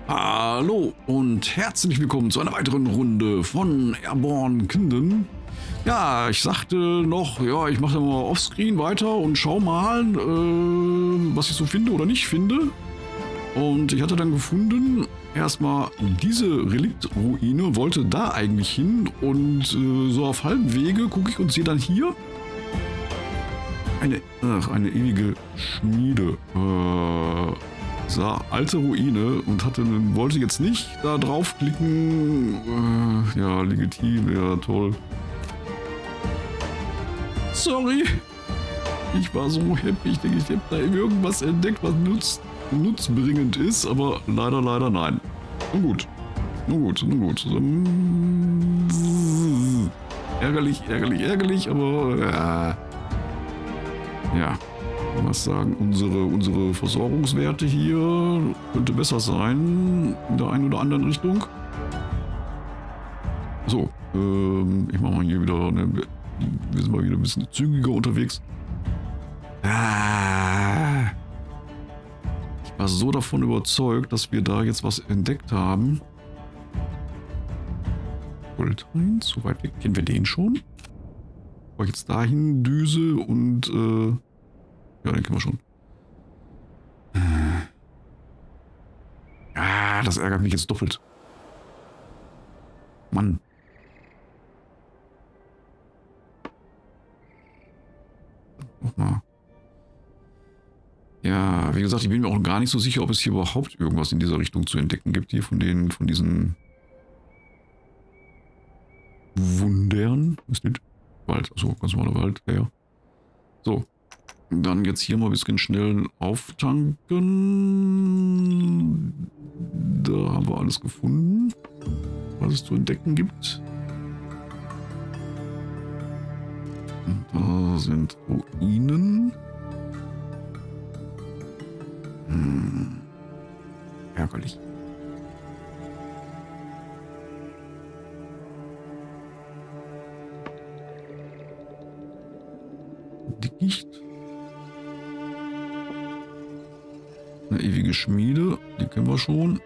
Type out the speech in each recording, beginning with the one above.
Hallo und herzlich willkommen zu einer weiteren Runde von Airborne Kingdom. Ja, ich sagte noch, ja, ich mache mal offscreen weiter und schau mal, was ich so finde oder nicht finde. Und ich hatte dann gefunden, erstmal diese Reliktruine, wollte da eigentlich hin und so auf halbem Wege gucke ich und sehe dann hier eine ewige Schmiede. Alte Ruine und wollte jetzt nicht da draufklicken. Ja, legitim, ja, toll. Sorry. Ich war so happy. Ich denke, ich habe da irgendwas entdeckt, was nutzbringend ist, aber leider nein. Nun gut. Ärgerlich, aber ja. Was sagen unsere Versorgungswerte hier? Könnte besser sein in der einen oder anderen Richtung. So, ich mache mal hier wieder, wir sind mal wieder ein bisschen zügiger unterwegs. Ich war so davon überzeugt, dass wir da jetzt was entdeckt haben. Goldrein, so weit weg. Kennen wir den schon? Bevor ich jetzt dahin düse und ja, den kennen wir schon. Das ärgert mich jetzt doppelt. Mann. Nochmal. Ja, wie gesagt, ich bin mir auch gar nicht so sicher, ob es hier überhaupt irgendwas in dieser Richtung zu entdecken gibt. Hier von diesen Wundern. Ist nicht Wald. Achso, ganz normaler Wald. Ja. So. Dann jetzt hier mal ein bisschen schnell auftanken. Da haben wir alles gefunden, was es zu entdecken gibt. Und da sind Ruinen. Ärgerlich. Dickicht. Eine ewige Schmiede, die kennen wir schon.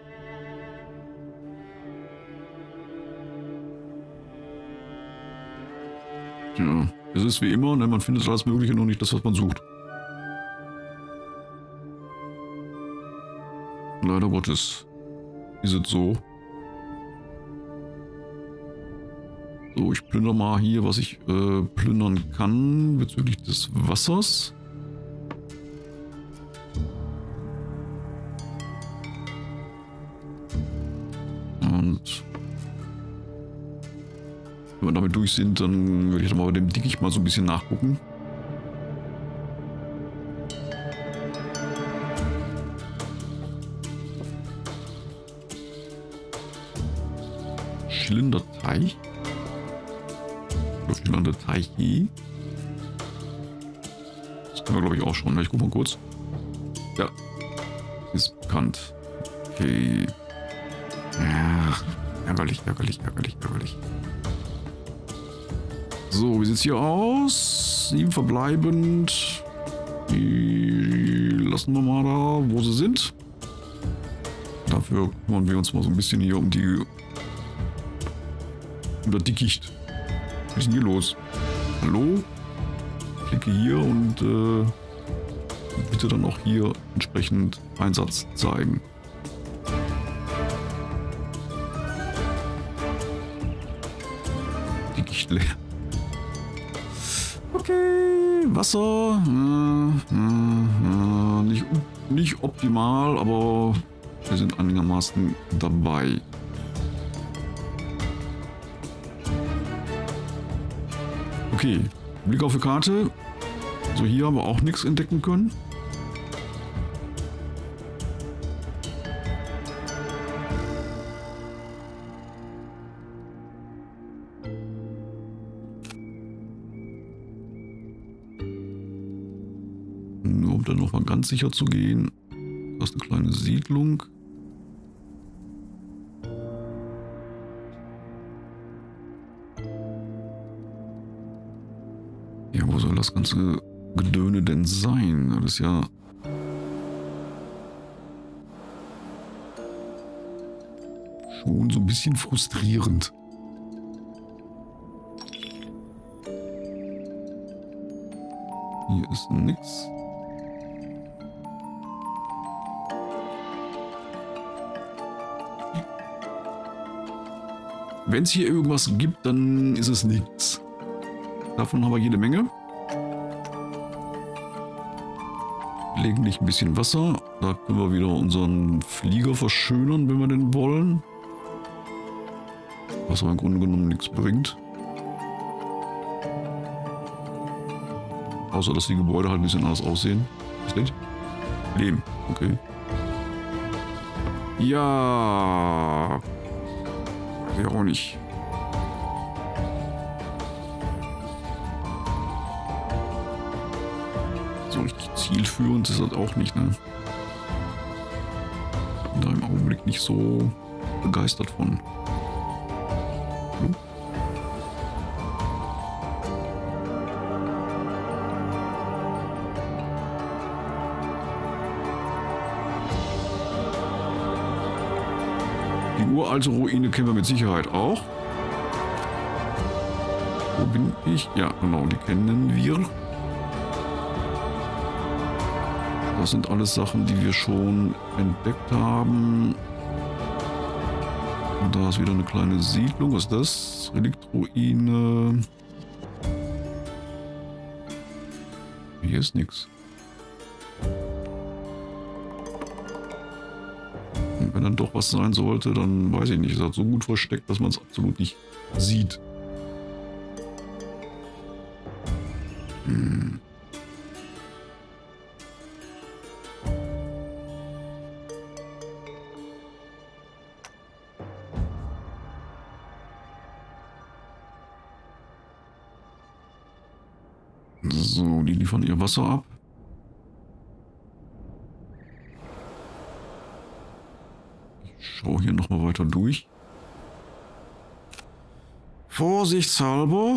Ja, es ist wie immer, ne, man findet alles Mögliche, nur nicht das, was man sucht. Leider Gottes ist es so. So, ich plündere mal hier, was ich plündern kann bezüglich des Wassers. Und wenn wir damit durch sind, dann würde ich mal bei dem Dickicht mal so ein bisschen nachgucken. Schillernder Teich. Schillernder Teich. Das können wir, glaube ich, auch schon. Ich gucke mal kurz. Ja, ist bekannt. Okay. Ach, ärgerlich. So, wie sieht es hier aus? 7 verbleibend. Die lassen wir mal da, wo sie sind. Dafür kümmern wir uns mal so ein bisschen hier um das Dickicht. Was ist denn hier los? Hallo? Klicke hier und bitte dann auch hier entsprechend Einsatz zeigen. Dickicht leer. Okay, Wasser. Nicht optimal, aber wir sind einigermaßen dabei. Okay, Blick auf die Karte. Also hier haben wir auch nichts entdecken können. Nur um dann nochmal ganz sicher zu gehen. Das ist eine kleine Siedlung. Ja, wo soll das ganze Gedöne denn sein? Das ist ja schon so ein bisschen frustrierend. Hier ist nix. Wenn es hier irgendwas gibt, dann ist es nichts. Davon haben wir jede Menge. Gelegentlich ein bisschen Wasser. Da können wir wieder unseren Flieger verschönern, wenn wir den wollen. Was aber im Grunde genommen nichts bringt. Außer, dass die Gebäude halt ein bisschen anders aussehen. Was ist das? Lehm, okay. Ja. Ja auch nicht. So richtig zielführend ist das auch nicht, ne? Bin da im Augenblick nicht so begeistert von. Hm? Die uralte Ruine kennen wir mit Sicherheit auch. Wo bin ich? Ja, genau, die kennen wir. Das sind alles Sachen, die wir schon entdeckt haben. Und da ist wieder eine kleine Siedlung. Was ist das? Reliktruine. Hier ist nichts. Und wenn dann doch was sein sollte, dann weiß ich nicht. Es ist halt so gut versteckt, dass man es absolut nicht sieht. So, die liefern ihr Wasser ab. Ich schaue hier nochmal weiter durch. Vorsichtshalber.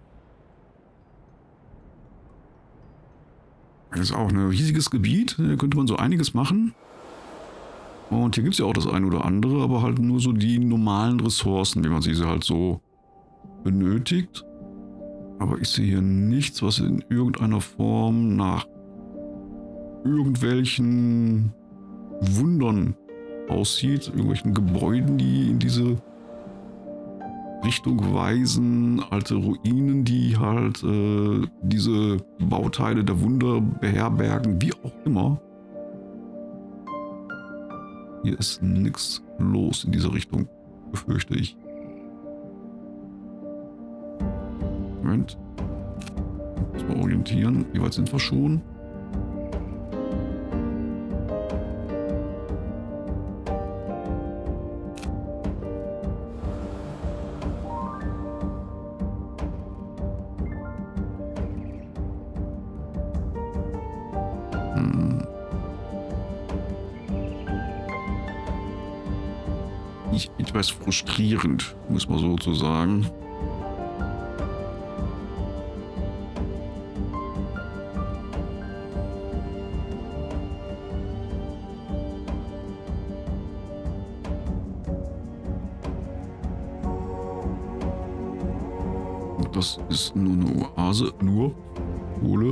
Das ist auch ein riesiges Gebiet. Hier könnte man so einiges machen. Und hier gibt es ja auch das eine oder andere, aber halt nur so die normalen Ressourcen, wie man sie halt so benötigt. Aber ich sehe hier nichts, was in irgendeiner Form nach irgendwelchen Wundern aussieht. Irgendwelchen Gebäuden, die in diese Richtung weisen. Alte Ruinen, die halt diese Bauteile der Wunder beherbergen, wie auch immer. Hier ist nichts los in dieser Richtung, befürchte ich. Moment. Muss mal orientieren. Wie weit sind wir schon? Etwas frustrierend, muss man so sagen. Das ist nur eine Oase, nur Kohle.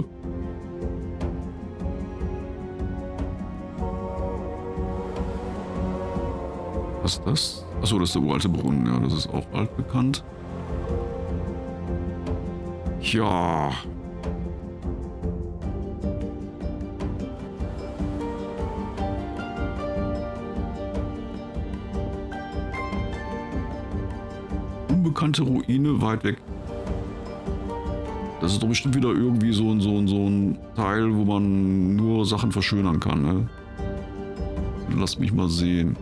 Was ist das? Achso, das ist der uralte Brunnen, ja, das ist auch altbekannt. Ja. Unbekannte Ruine weit weg. Das ist doch bestimmt wieder irgendwie so ein Teil, wo man nur Sachen verschönern kann, ne? Lass mich mal sehen.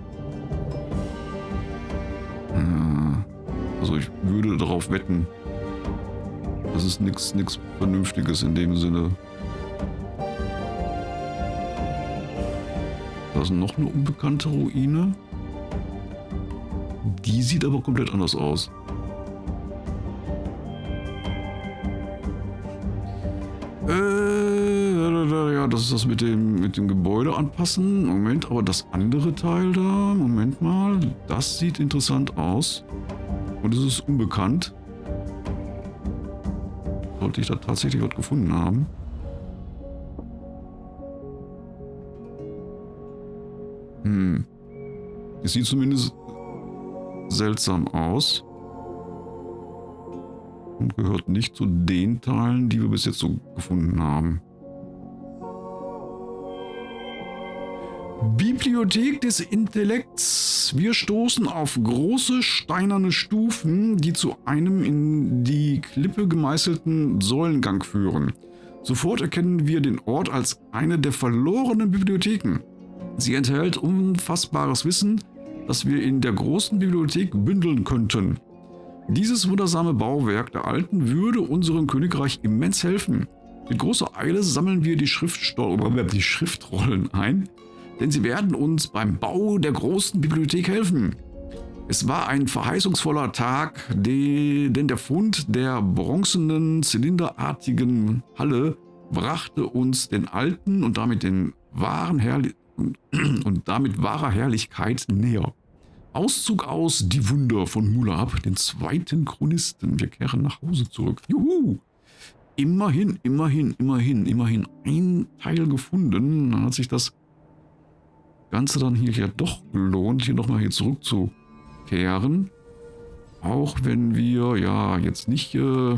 Also ich würde darauf wetten, das ist nichts Vernünftiges in dem Sinne. Da ist noch eine unbekannte Ruine. Die sieht aber komplett anders aus. Ja, das ist das mit dem Gebäude anpassen. Moment, aber das andere Teil da, Moment mal, das sieht interessant aus. Und es ist unbekannt. Sollte ich da tatsächlich was gefunden haben? Es sieht zumindest seltsam aus. Und gehört nicht zu den Teilen, die wir bis jetzt so gefunden haben. Bibliothek des Intellekts. Wir stoßen auf große steinerne Stufen, die zu einem in die Klippe gemeißelten Säulengang führen. Sofort erkennen wir den Ort als eine der verlorenen Bibliotheken. Sie enthält unfassbares Wissen, das wir in der großen Bibliothek bündeln könnten. Dieses wundersame Bauwerk der Alten würde unserem Königreich immens helfen. Mit großer Eile sammeln wir die Schriftrollen ein, denn sie werden uns beim Bau der großen Bibliothek helfen. Es war ein verheißungsvoller Tag, denn der Fund der bronzenen, zylinderartigen Halle brachte uns den alten und damit wahrer Herrlichkeit näher. Auszug aus Die Wunder von Mulab, den zweiten Chronisten. Wir kehren nach Hause zurück. Juhu! Immerhin ein Teil gefunden. Dann hat sich das Ganze dann hier ja doch gelohnt, hier nochmal zurückzukehren. Auch wenn wir ja jetzt nicht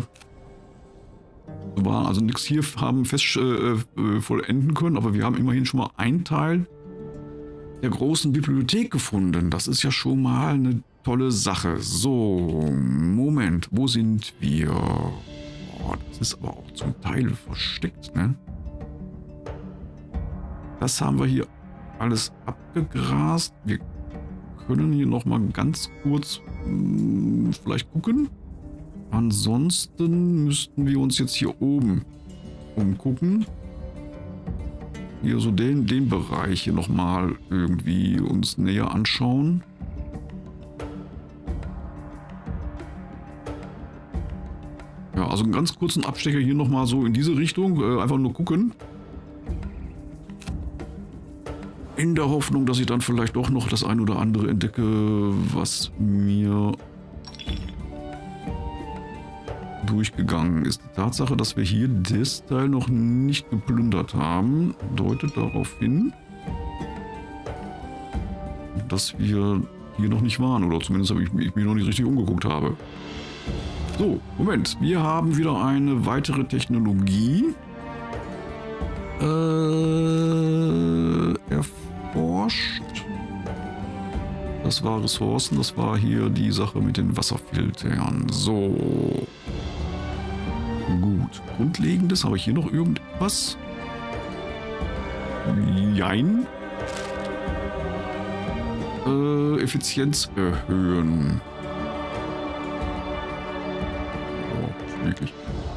also nichts hier haben vollenden können, aber wir haben immerhin schon mal einen Teil der großen Bibliothek gefunden. Das ist ja schon mal eine tolle Sache. So, Moment, wo sind wir? Oh, das ist aber auch zum Teil versteckt, ne? Das haben wir hier alles abgegrast. Wir können hier noch mal ganz kurz vielleicht gucken. Ansonsten müssten wir uns jetzt hier oben umgucken. Hier so den Bereich hier nochmal irgendwie uns näher anschauen. Ja, also einen ganz kurzen Abstecher hier nochmal so in diese Richtung. Einfach nur gucken. In der Hoffnung, dass ich dann vielleicht doch noch das ein oder andere entdecke, was mir durchgegangen ist. Die Tatsache, dass wir hier das Teil noch nicht geplündert haben, deutet darauf hin, dass wir hier noch nicht waren. Oder zumindest habe ich mich noch nicht richtig umgeguckt habe. So, Moment. Wir haben wieder eine weitere Technologie erforscht. Das war Ressourcen. Das war hier die Sache mit den Wasserfiltern. So. Gut. Grundlegendes. Habe ich hier noch irgendwas? Jein. Effizienz erhöhen. Oh, wirklich.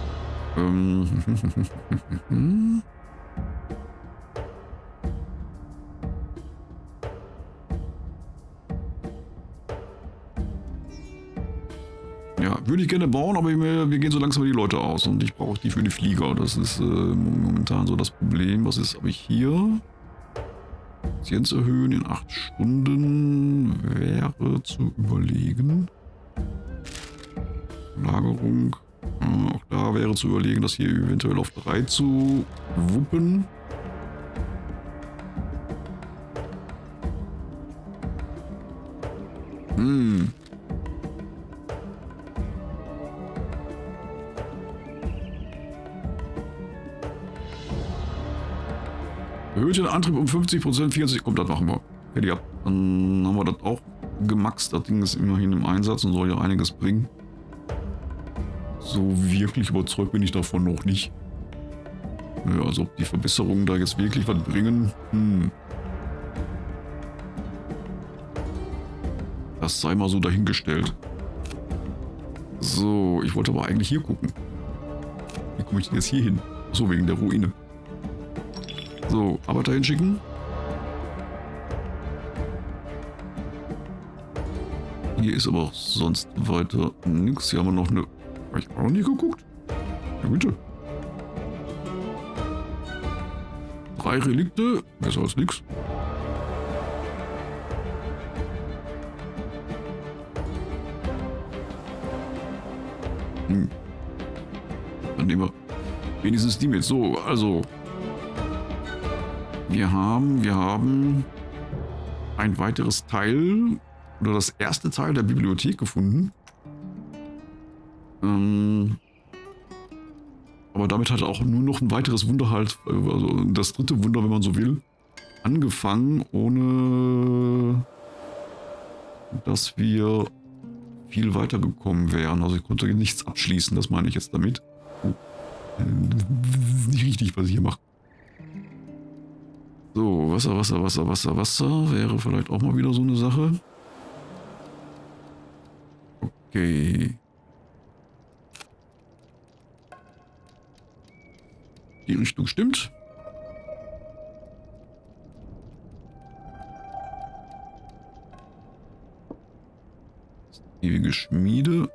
Ja, würde ich gerne bauen, aber wir gehen so langsam die Leute aus und ich brauche die für die Flieger. Das ist momentan so das Problem. Was ist, habe ich hier? Effizienz erhöhen in 8 Stunden wäre zu überlegen. Lagerung. Auch da wäre zu überlegen, das hier eventuell auf 3 zu wuppen. Erhöht den Antrieb um 50%, 40%. Kommt, das machen wir. Fertig ab. Dann haben wir das auch gemaxt. Das Ding ist immerhin im Einsatz und soll ja einiges bringen. So wirklich überzeugt bin ich davon noch nicht. Ja, also ob die Verbesserungen da jetzt wirklich was bringen. Das sei mal so dahingestellt. So, ich wollte aber eigentlich hier gucken. Wie komme ich denn jetzt hier hin? So, wegen der Ruine. So, Arbeiter hinschicken. Hier ist aber auch sonst weiter nichts. Hier haben wir noch eine... Habe ich auch noch nie geguckt? Ja, bitte. 3 Relikte. Besser als nix. Dann nehmen wir wenigstens die mit. So, also. Wir haben ein weiteres Teil oder das erste Teil der Bibliothek gefunden. Aber damit hat auch nur noch ein weiteres Wunder halt, also das dritte Wunder, wenn man so will, angefangen, ohne dass wir viel weiter gekommen wären. Also ich konnte nichts abschließen, das meine ich jetzt damit. Oh. Das ist nicht richtig, was ich hier mache. So, Wasser wäre vielleicht auch mal wieder so eine Sache. Okay. Die Richtung stimmt. Ewige Schmiede.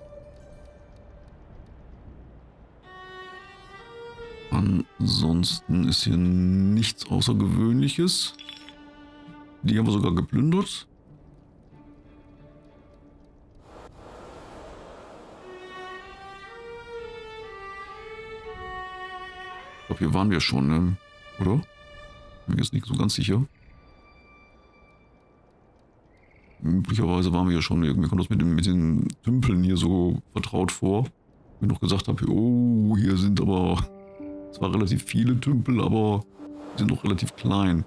Ansonsten ist hier nichts Außergewöhnliches. Die haben wir sogar geplündert. Ich glaube, hier waren wir schon, ne? Oder? Bin mir jetzt nicht so ganz sicher. Möglicherweise waren wir ja schon, irgendwie kommt das mit den Tümpeln hier so vertraut vor. Ich noch gesagt habe, oh, hier sind aber zwar relativ viele Tümpel, aber die sind noch relativ klein.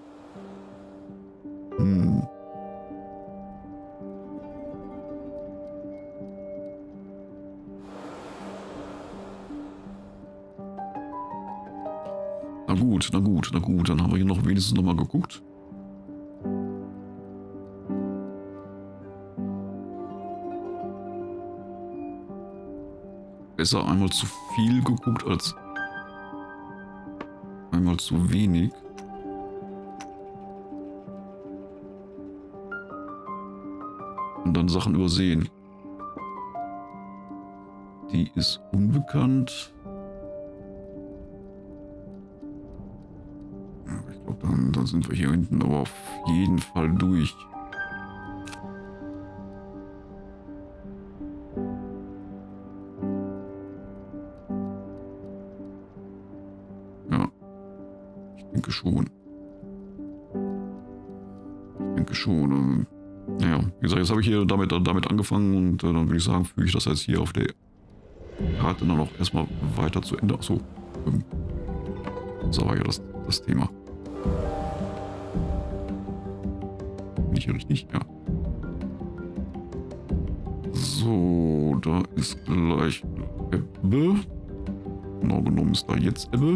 Na gut, dann haben wir hier noch wenigstens noch mal geguckt. Besser einmal zu viel geguckt als einmal zu wenig. Und dann Sachen übersehen. Die ist unbekannt. Ich glaube, dann sind wir hier hinten aber auf jeden Fall durch. Naja, wie gesagt, jetzt habe ich hier damit angefangen und dann würde ich sagen, füge ich das jetzt hier auf der Karte dann auch erstmal weiter zu Ende. Achso, das war ja das Thema. Bin ich hier richtig? Ja. So, da ist gleich Ebbe. Genau genommen ist da jetzt Ebbe.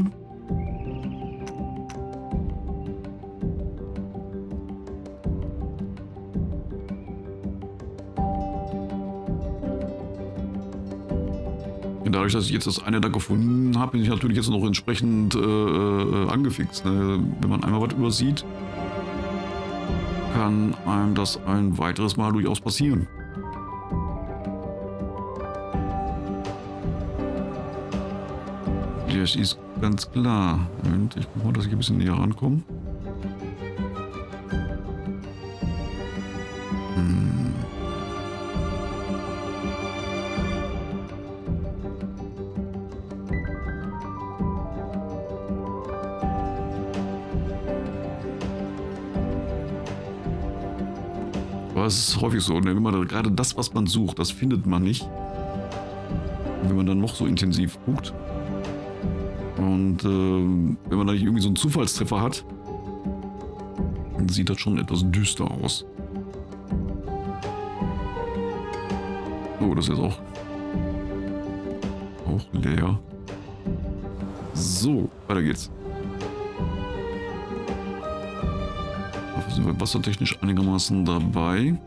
Dadurch, dass ich jetzt das eine da gefunden habe, bin ich natürlich jetzt noch entsprechend angefixt. Ne? Wenn man einmal was übersieht, kann einem das ein weiteres Mal durchaus passieren. Das ist ganz klar. Moment, ich guck mal, dass ich ein bisschen näher rankomme. Aber es ist häufig so, ne? Wenn man gerade das, was man sucht, das findet man nicht. Und wenn man dann noch so intensiv guckt. Und wenn man da nicht irgendwie so einen Zufallstreffer hat, dann sieht das schon etwas düster aus. Oh, das ist jetzt auch leer. So, weiter geht's. Dafür sind wir wassertechnisch einigermaßen dabei.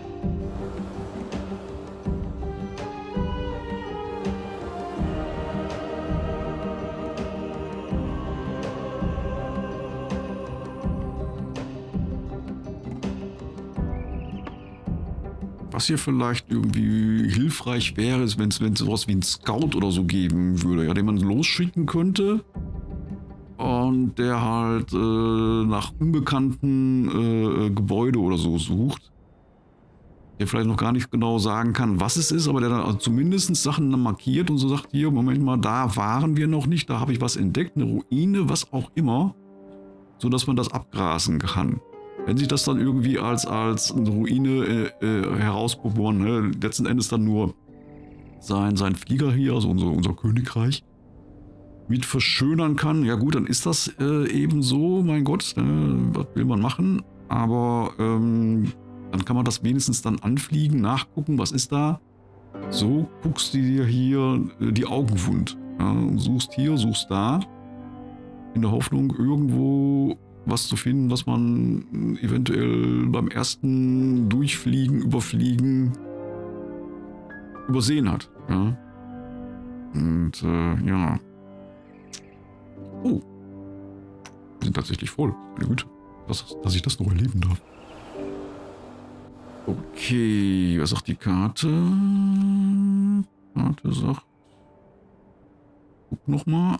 Was hier vielleicht irgendwie hilfreich wäre, ist, wenn es sowas wie einen Scout oder so geben würde, ja, den man losschicken könnte und der halt nach unbekannten Gebäude oder so sucht. Der vielleicht noch gar nicht genau sagen kann, was es ist, aber der dann also zumindest Sachen markiert und so sagt, hier, Moment mal, da waren wir noch nicht, da habe ich was entdeckt, eine Ruine, was auch immer, sodass man das abgrasen kann. Wenn sich das dann irgendwie als eine Ruine herausbewohnt, ne, letzten Endes dann nur sein Flieger hier, also unser Königreich, mit verschönern kann, ja gut, dann ist das eben so, mein Gott, was will man machen, aber dann kann man das wenigstens dann anfliegen, nachgucken, was ist da. So guckst du dir hier die Augen wund. Ja, und suchst hier, suchst da. In der Hoffnung, irgendwo was zu finden, was man eventuell beim ersten Durchfliegen, Überfliegen übersehen hat. Ja. Und ja. Oh. Wir sind tatsächlich voll. Meine Güte, dass ich das noch erleben darf. Okay, was sagt die Karte? Karte sagt... Guck nochmal.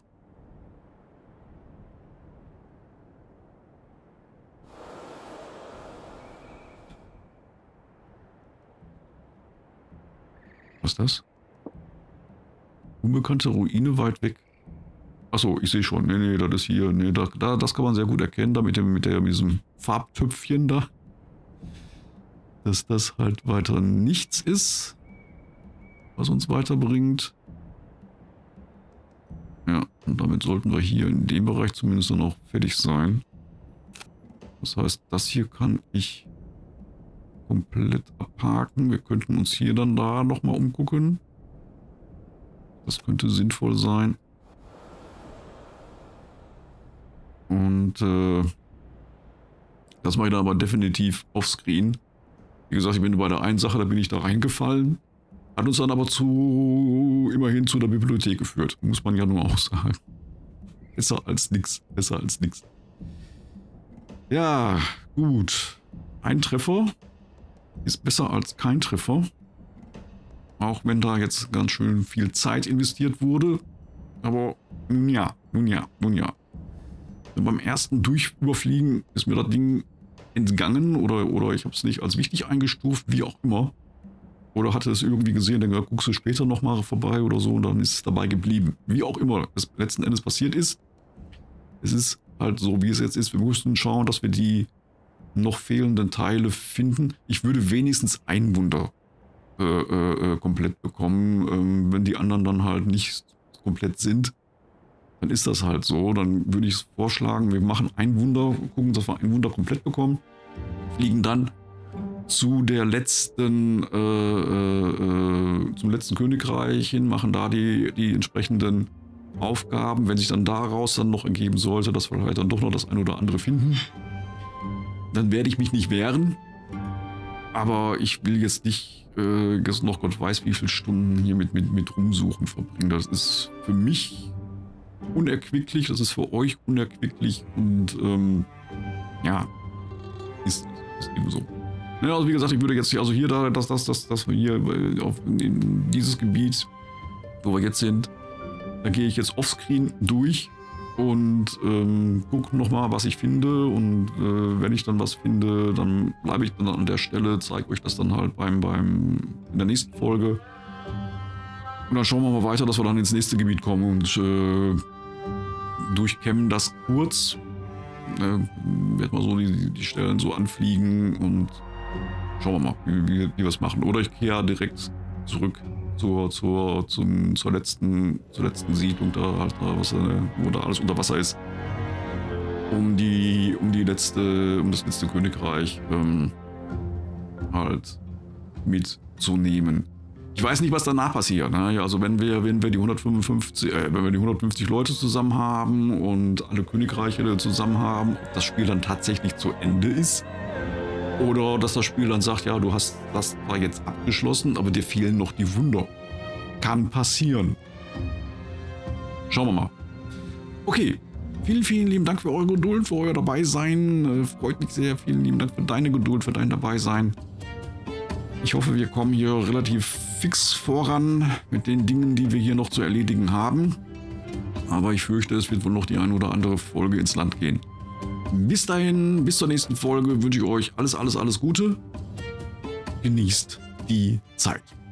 Was ist das? Unbekannte Ruine weit weg. Achso, ich sehe schon. Nee, das ist hier. Nee, das kann man sehr gut erkennen, da mit diesem Farbtöpfchen da. Dass das halt weiter nichts ist, was uns weiterbringt. Ja, und damit sollten wir hier in dem Bereich zumindest noch fertig sein. Das heißt, das hier kann ich komplett abhaken. Wir könnten uns hier dann da nochmal umgucken. Das könnte sinnvoll sein. Und das mache ich dann aber definitiv offscreen. Wie gesagt, ich bin bei der einen Sache, da bin ich da reingefallen. Hat uns dann aber immerhin zu der Bibliothek geführt. Muss man ja nur auch sagen. Besser als nix. Besser als nix. Ja, gut. Ein Treffer ist besser als kein Treffer. Auch wenn da jetzt ganz schön viel Zeit investiert wurde. Aber nun ja. Beim ersten Durchüberfliegen ist mir das Ding entgangen oder ich habe es nicht als wichtig eingestuft, wie auch immer. Oder hatte es irgendwie gesehen, dann guckst du später nochmal vorbei oder so und dann ist es dabei geblieben. Wie auch immer es letzten Endes passiert ist. Es ist halt so, wie es jetzt ist. Wir mussten schauen, dass wir die noch fehlenden Teile finden. Ich würde wenigstens ein Wunder komplett bekommen. Wenn die anderen dann halt nicht komplett sind, dann ist das halt so. Dann würde ich vorschlagen, wir machen ein Wunder, gucken, dass wir ein Wunder komplett bekommen, fliegen dann zu der letzten, zum letzten Königreich hin, machen da die entsprechenden Aufgaben. Wenn sich dann daraus dann noch ergeben sollte, dass wir halt dann doch noch das eine oder andere finden, dann werde ich mich nicht wehren. Aber ich will jetzt nicht jetzt noch Gott weiß wie viele Stunden hier mit Rumsuchen verbringen. Das ist für mich unerquicklich, das ist für euch unerquicklich und ja, ist eben so. Ja, also wie gesagt, ich würde jetzt hier, also hier da, dass wir hier in dieses Gebiet, wo wir jetzt sind, da gehe ich jetzt offscreen durch und gucke nochmal, was ich finde und wenn ich dann was finde, dann bleibe ich dann an der Stelle, zeige euch das dann halt in der nächsten Folge und dann schauen wir mal weiter, dass wir dann ins nächste Gebiet kommen und durchkämmen das kurz, werde mal so die Stellen so anfliegen und schauen wir mal, wie wir es machen. Oder ich kehre direkt zurück zur letzten Siedlung, da halt, wo da alles unter Wasser ist, um das letzte Königreich halt mitzunehmen. Ich weiß nicht, was danach passiert. Ne? Also wenn wir die 150 Leute zusammen haben und alle Königreiche zusammen haben, ob das Spiel dann tatsächlich zu Ende ist. Oder dass das Spiel dann sagt, ja, du hast das zwar jetzt abgeschlossen, aber dir fehlen noch die Wunder. Kann passieren. Schauen wir mal. Okay, vielen lieben Dank für eure Geduld, für euer Dabeisein. Freut mich sehr. Vielen lieben Dank für deine Geduld, für dein Dabeisein. Ich hoffe, wir kommen hier relativ fix voran mit den Dingen, die wir hier noch zu erledigen haben. Aber ich fürchte, es wird wohl noch die eine oder andere Folge ins Land gehen. Bis dahin, bis zur nächsten Folge wünsche ich euch alles Gute. Genießt die Zeit.